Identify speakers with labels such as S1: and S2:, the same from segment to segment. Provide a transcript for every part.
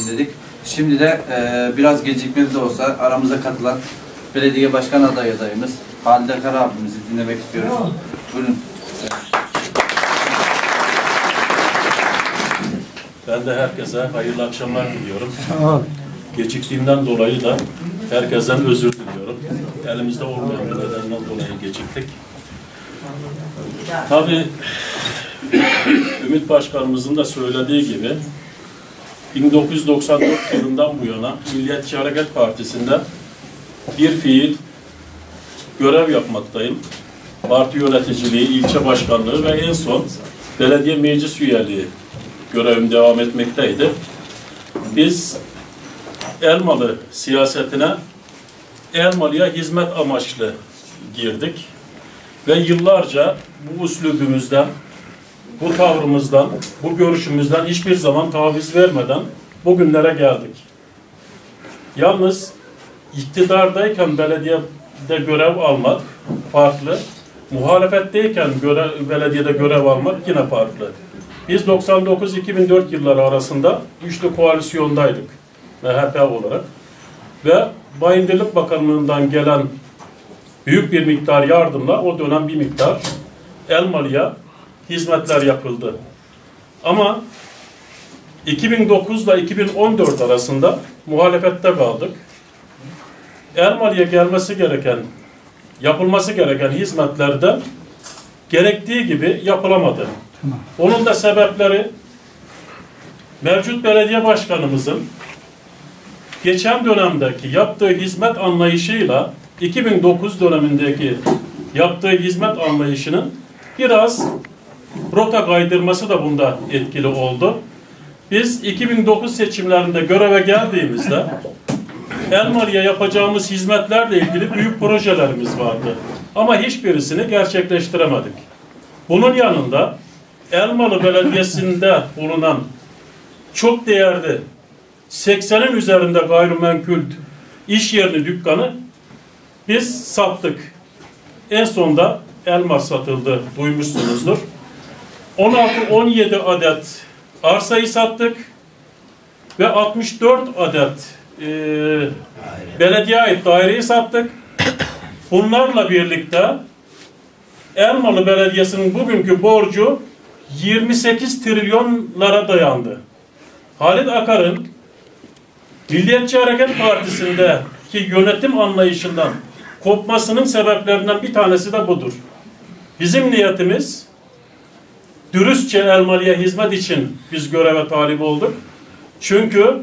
S1: dedik. Şimdi de biraz gecikmeli de olsa aramıza katılan belediye başkan adayımız Halide Akar abimizi dinlemek istiyoruz. Buyurun.
S2: Ben de herkese hayırlı akşamlar diliyorum. Geciktiğimden dolayı da herkesten özür diliyorum. Elimizde olmayan bir nedenden dolayı geciktik. Tabii Ümit Başkanımızın da söylediği gibi 1994 yılından bu yana Milliyetçi Hareket Partisi'nde bir fiil görev yapmaktayım. Parti yöneticiliği, ilçe başkanlığı ve en son belediye meclis üyeliği görevim devam etmekteydi. Biz Elmalı siyasetine Elmalı'ya hizmet amaçlı girdik ve yıllarca bu üslubumuzdan, bu tavrımızdan, bu görüşümüzden hiçbir zaman taviz vermeden bugünlere geldik. Yalnız iktidardayken belediyede görev almak farklı, muhalefetteyken belediyede görev almak yine farklı. Biz 99-2004 yılları arasında üçlü koalisyondaydık MHP olarak ve Bayındırlık Bakanlığı'ndan gelen büyük bir miktar yardımla o dönem bir miktar Elmalı'ya hizmetler yapıldı. Ama 2009 ile 2014 arasında muhalefette kaldık. Elmalı'ya gelmesi gereken, yapılması gereken hizmetlerden gerektiği gibi yapılamadı. Onun da sebepleri mevcut belediye başkanımızın geçen dönemdeki yaptığı hizmet anlayışıyla 2009 dönemindeki yaptığı hizmet anlayışının biraz rota kaydırması da bunda etkili oldu. Biz 2009 seçimlerinde göreve geldiğimizde Elmalı'ya yapacağımız hizmetlerle ilgili büyük projelerimiz vardı. Ama hiçbirisini gerçekleştiremedik. Bunun yanında Elmalı Belediyesi'nde bulunan çok değerli 80'in üzerinde gayrimenkul iş yerini, dükkanı biz sattık. En sonda Elma satıldı, duymuşsunuzdur. 16-17 adet arsayı sattık ve 64 adet belediye ait daireyi sattık. Bunlarla birlikte Elmalı Belediyesi'nin bugünkü borcu 28 trilyonlara dayandı. Halit Akar'ın Milliyetçi Hareket Partisi'ndeki yönetim anlayışından kopmasının sebeplerinden bir tanesi de budur. Bizim niyetimiz dürüstçe Elmalı'ya hizmet için biz göreve talip olduk. Çünkü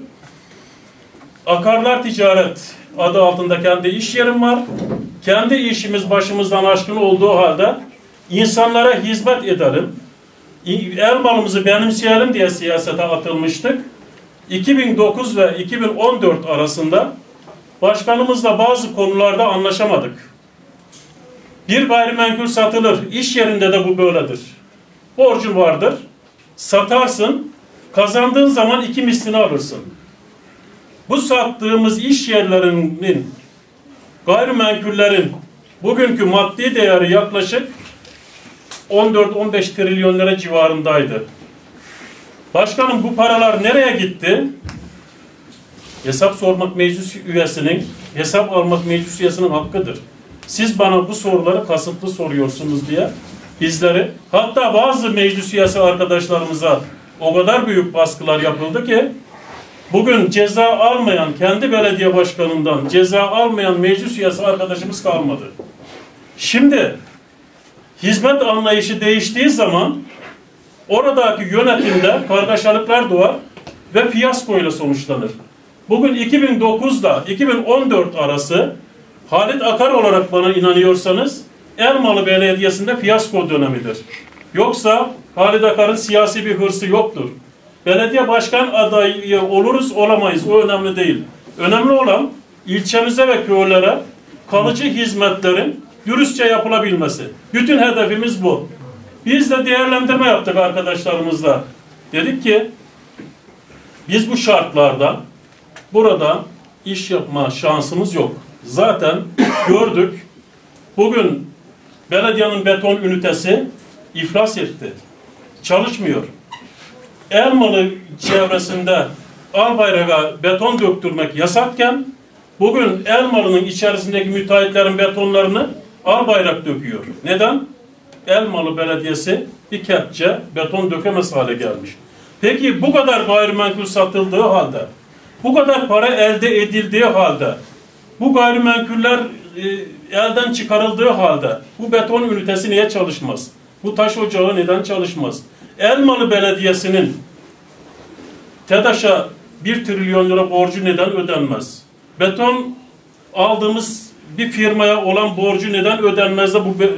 S2: Akarlar Ticaret adı altında kendi iş yerim var. Kendi işimiz başımızdan aşkın olduğu halde insanlara hizmet edelim. Elmalımızı benimseyelim diye siyasete atılmıştık. 2009 ve 2014 arasında başkanımızla bazı konularda anlaşamadık. Bir gayrimenkul satılır. İş yerinde de bu böyledir. Borcun vardır. Satarsın. Kazandığın zaman 2 mislini alırsın. Bu sattığımız iş yerlerinin, gayrimenkullerin bugünkü maddi değeri yaklaşık 14-15 trilyon lira civarındaydı. Başkanım, bu paralar nereye gitti? Hesap sormak meclis üyesinin, hesap almak meclis üyesinin hakkıdır. Siz bana bu soruları kasıtlı soruyorsunuz diye bizleri, hatta bazı meclis üyesi arkadaşlarımıza o kadar büyük baskılar yapıldı ki bugün ceza almayan, kendi belediye başkanından ceza almayan meclis üyesi arkadaşımız kalmadı. Şimdi hizmet anlayışı değiştiği zaman oradaki yönetimde kargaşalıklar doğar ve fiyaskoyla sonuçlanır. Bugün 2009'da 2014 arası Halit Akar olarak bana inanıyorsanız Elmalı Belediyesi'nde fiyasko dönemidir. Yoksa Halit Akar'ın siyasi bir hırsı yoktur. Belediye başkan adayı oluruz olamayız, o önemli değil. Önemli olan ilçemize ve köylere kalıcı hizmetlerin dürüstçe yapılabilmesi. Bütün hedefimiz bu. Biz de değerlendirme yaptık arkadaşlarımızla. Dedik ki biz bu şartlarda burada iş yapma şansımız yok. Zaten gördük. Bugün belediyenin beton ünitesi iflas etti. Çalışmıyor. Elmalı çevresinde Albayrak'a beton döktürmek yasakken bugün Elmalı'nın içerisindeki müteahhitlerin betonlarını Albayrak döküyor. Neden? Elmalı Belediyesi bir kepçe beton dökemez hale gelmiş. Peki bu kadar gayrimenkul satıldığı halde, bu kadar para elde edildiği halde, bu gayrimenkuller elden çıkarıldığı halde bu beton ünitesi niye çalışmaz? Bu taş ocağı neden çalışmaz? Elmalı Belediyesi'nin TEDAŞ'a 1 trilyon lira borcu neden ödenmez? Beton aldığımız bir firmaya olan borcu neden ödenmez de bu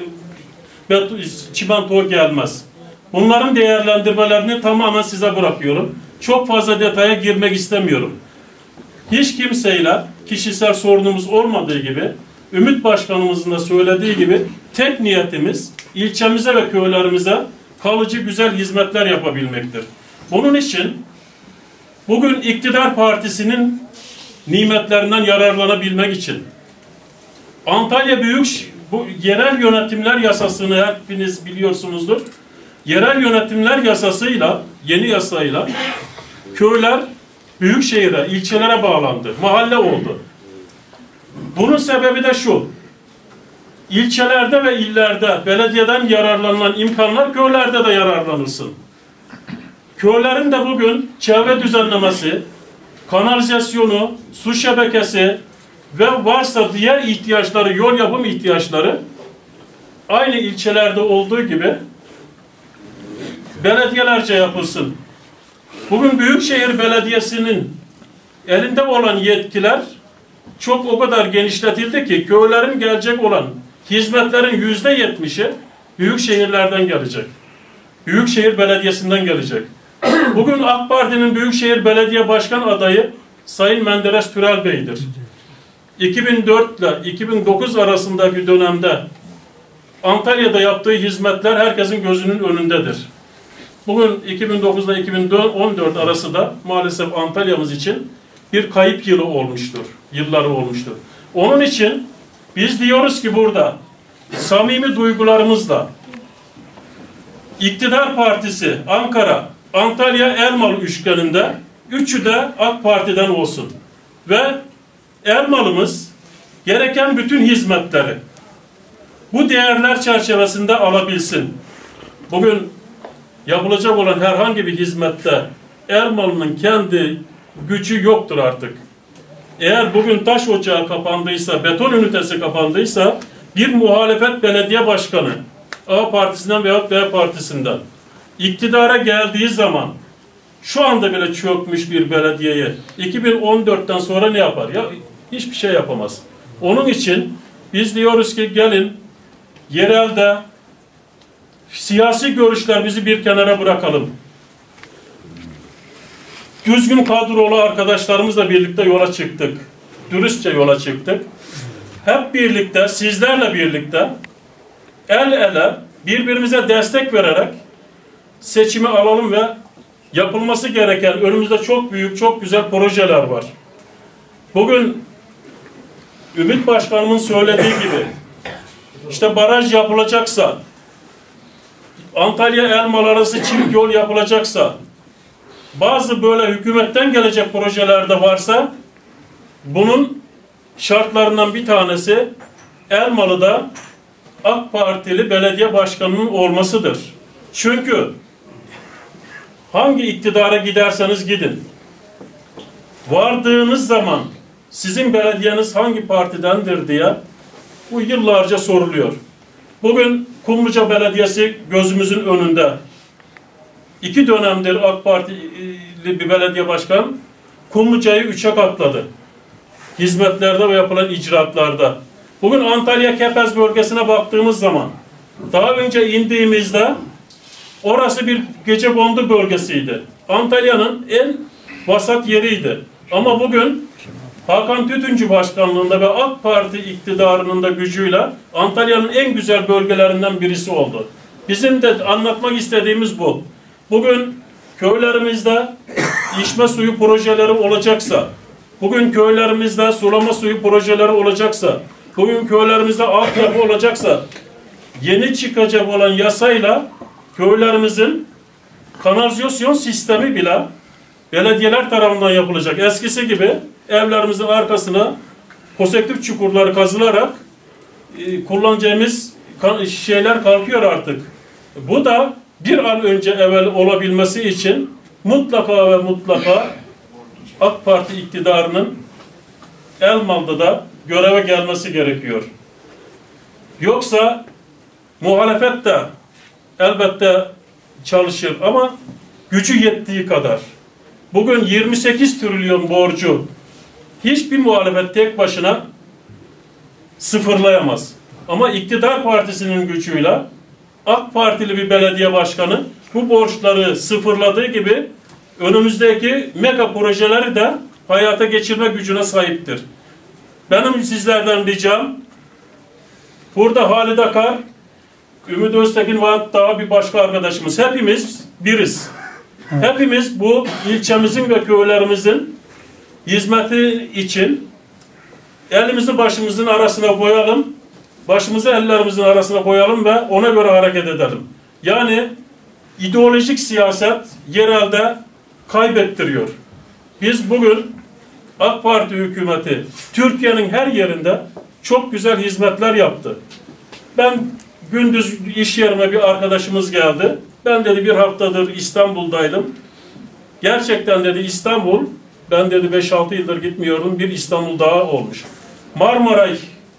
S2: çimento gelmez? Bunların değerlendirmelerini tamamen size bırakıyorum. Çok fazla detaya girmek istemiyorum. Hiç kimseyle kişisel sorunumuz olmadığı gibi, Ümit Başkanımızın da söylediği gibi tek niyetimiz ilçemize ve köylerimize kalıcı güzel hizmetler yapabilmektir. Bunun için bugün iktidar partisinin nimetlerinden yararlanabilmek için Antalya bu yerel yönetimler yasasını hepiniz biliyorsunuzdur. Yerel yönetimler yasasıyla, yeni yasayla köyler büyükşehire, ilçelere bağlandı. Mahalle oldu. Bunun sebebi de şu. İlçelerde ve illerde belediyeden yararlanılan imkanlar köylerde de yararlanılsın. Köylerin de bugün çevre düzenlemesi, kanalizasyonu, su şebekesi ve varsa diğer ihtiyaçları, yol yapım ihtiyaçları aynı ilçelerde olduğu gibi belediyelerce yapılsın. Bugün Büyükşehir Belediyesi'nin elinde olan yetkiler çok o kadar genişletildi ki köylerin gelecek olan hizmetlerin %70'i büyük şehirlerden gelecek. Büyükşehir Belediyesi'nden gelecek. Bugün AK Parti'nin Büyükşehir Belediye Başkan adayı Sayın Menderes Türel Bey'dir. 2004 ile 2009 arasındaki dönemde Antalya'da yaptığı hizmetler herkesin gözünün önündedir. Bugün 2009 ile 2014 arası da maalesef Antalya'mız için bir kayıp yılı olmuştur. Yılları olmuştur. Onun için biz diyoruz ki burada samimi duygularımızla İktidar Partisi Ankara, Antalya, Elmalı üçgeninde üçü de AK Parti'den olsun. Ve Elmalımız gereken bütün hizmetleri bu değerler çerçevesinde alabilsin. Bugün yapılacak olan herhangi bir hizmette Elmalı'nın kendi gücü yoktur artık. Eğer bugün taş ocağı kapandıysa, beton ünitesi kapandıysa bir muhalefet belediye başkanı A partisinden veya B partisinden iktidara geldiği zaman şu anda bile çökmüş bir belediyeye 2014'ten sonra ne yapar? Ya hiçbir şey yapamaz. Onun için biz diyoruz ki gelin yerelde siyasi görüşler bizi bir kenara bırakalım. Düzgün kadrolu arkadaşlarımızla birlikte yola çıktık. Dürüstçe yola çıktık. Hep birlikte, sizlerle birlikte el ele birbirimize destek vererek seçimi alalım ve yapılması gereken önümüzde çok büyük, çok güzel projeler var. Bugün Ümit Başkanımın söylediği gibi işte baraj yapılacaksa, Antalya Elmalı arası çift yol yapılacaksa, bazı böyle hükümetten gelecek projelerde varsa bunun şartlarından bir tanesi Elmalı'da AK Partili belediye başkanının olmasıdır. Çünkü hangi iktidara giderseniz gidin, vardığınız zaman sizin belediyeniz hangi partidendir diye bu yıllarca soruluyor. Bugün Kumluca Belediyesi gözümüzün önünde. 2 dönemdir AK Partili bir belediye başkan Kumluca'yı 3'e katladı. Hizmetlerde ve yapılan icraatlarda. Bugün Antalya Kepez bölgesine baktığımız zaman daha önce indiğimizde orası bir gecekondu bölgesiydi. Antalya'nın en vasat yeriydi. Ama bugün Hakan Tütüncü başkanlığında ve AK Parti iktidarının da gücüyle Antalya'nın en güzel bölgelerinden birisi oldu. Bizim de anlatmak istediğimiz bu. Bugün köylerimizde içme suyu projeleri olacaksa, bugün köylerimizde sulama suyu projeleri olacaksa, bugün köylerimizde altyapı olacaksa, yeni çıkacak olan yasayla köylerimizin kanalizasyon sistemi bile belediyeler tarafından yapılacak. Eskisi gibi evlerimizin arkasına pozitif çukurları kazılarak kullanacağımız şeyler kalkıyor artık. Bu da bir an önce evvel olabilmesi için mutlaka ve mutlaka AK Parti iktidarının Elmalı'da da göreve gelmesi gerekiyor. Yoksa muhalefet de elbette çalışır ama gücü yettiği kadar. Bugün 28 trilyon borcu hiçbir muhalefet tek başına sıfırlayamaz. Ama iktidar partisinin gücüyle AK Partili bir belediye başkanı bu borçları sıfırladığı gibi önümüzdeki mega projeleri de hayata geçirme gücüne sahiptir. Benim sizlerden ricam, burada Halide Akar, Ümit Öztekin ve daha bir başka arkadaşımız, hepimiz biriz. Hepimiz bu ilçemizin ve köylerimizin hizmeti için elimizi başımızın arasına koyalım, başımızı ellerimizin arasına koyalım ve ona göre hareket edelim. Yani ideolojik siyaset yerelde kaybettiriyor. Biz bugün AK Parti hükümeti Türkiye'nin her yerinde çok güzel hizmetler yaptı. Ben gündüz iş yerime bir arkadaşımız geldi. Ben dedi bir haftadır İstanbul'daydım. Gerçekten dedi İstanbul, ben dedi 5-6 yıldır gitmiyorum, bir İstanbul daha olmuş. Marmaray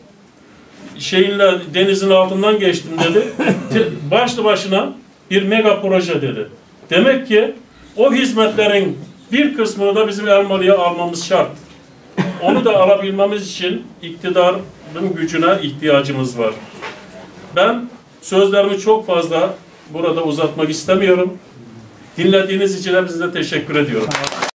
S2: denizin altından geçtim dedi. Başlı başına bir mega proje dedi. Demek ki o hizmetlerin bir kısmını da bizim Elmalı'ya almamız şart. Onu da alabilmemiz için iktidarın gücüne ihtiyacımız var. Ben sözlerimi çok fazla burada uzatmak istemiyorum. Dinlediğiniz için hepinize teşekkür ediyorum.